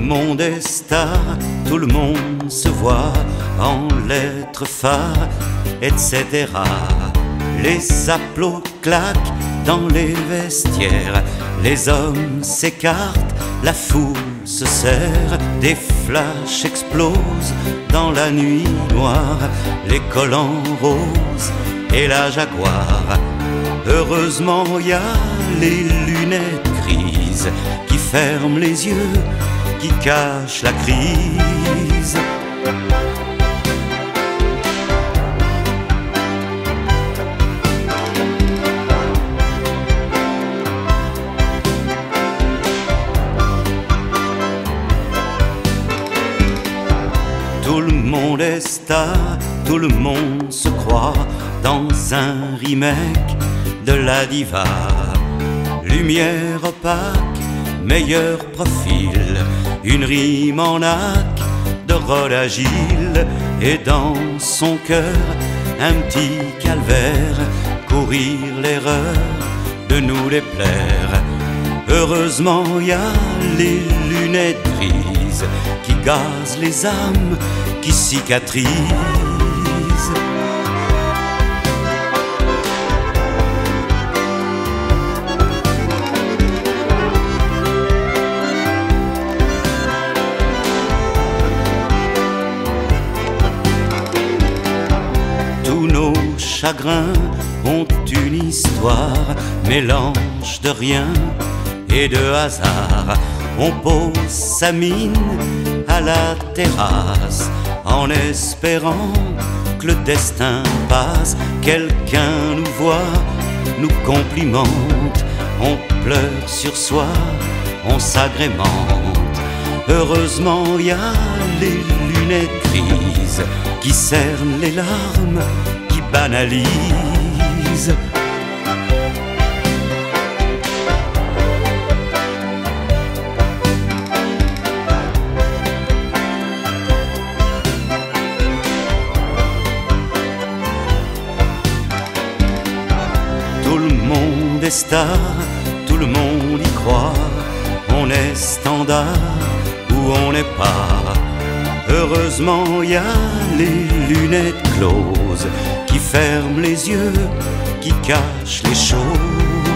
monde est star, tout le monde se voit en lettres phares, etc. Les applaudissements claquent dans les vestiaires, les hommes s'écartent, la foule se serre, des flashs explosent dans la nuit noire, les collants roses et la Jaguar. Heureusement y a les lunettes grises qui ferment les yeux, qui cachent la crise. Tout le monde est star, tout le monde se croit dans un remake de la diva. Lumière opaque, meilleur profil, une rime en hack de rôle agile, et dans son cœur un petit calvaire, courir l'erreur de nous les plaire. Heureusement y a les lunettes grises qui gazent les âmes, qui cicatrisent. Tous nos chagrins ont une histoire, mélange de rien et de hasard. On pose sa mine à la terrasse en espérant que le destin passe. Quelqu'un nous voit, nous complimente, on pleure sur soi, on s'agrémente. Heureusement y a les lunettes grises qui cernent les larmes, qui banalisent. Tout le monde est star, tout le monde y croit, on est standard ou on n'est pas. Heureusement y a les lunettes closes qui ferment les yeux, qui cachent les choses.